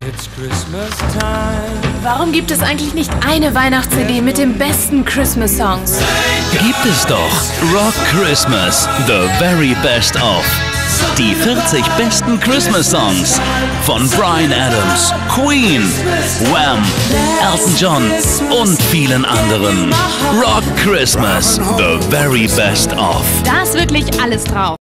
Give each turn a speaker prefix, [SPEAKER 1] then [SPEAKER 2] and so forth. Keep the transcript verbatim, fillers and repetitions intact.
[SPEAKER 1] Warum gibt es eigentlich nicht eine Weihnachts-C D mit den besten Christmas-Songs?
[SPEAKER 2] Gibt es doch. Rock Christmas, the very best of. Die vierzig besten Christmas-Songs von Bryan Adams, Queen, Wham, Elton John und vielen anderen. Rock Christmas, the very best of.
[SPEAKER 1] Da ist wirklich alles drauf.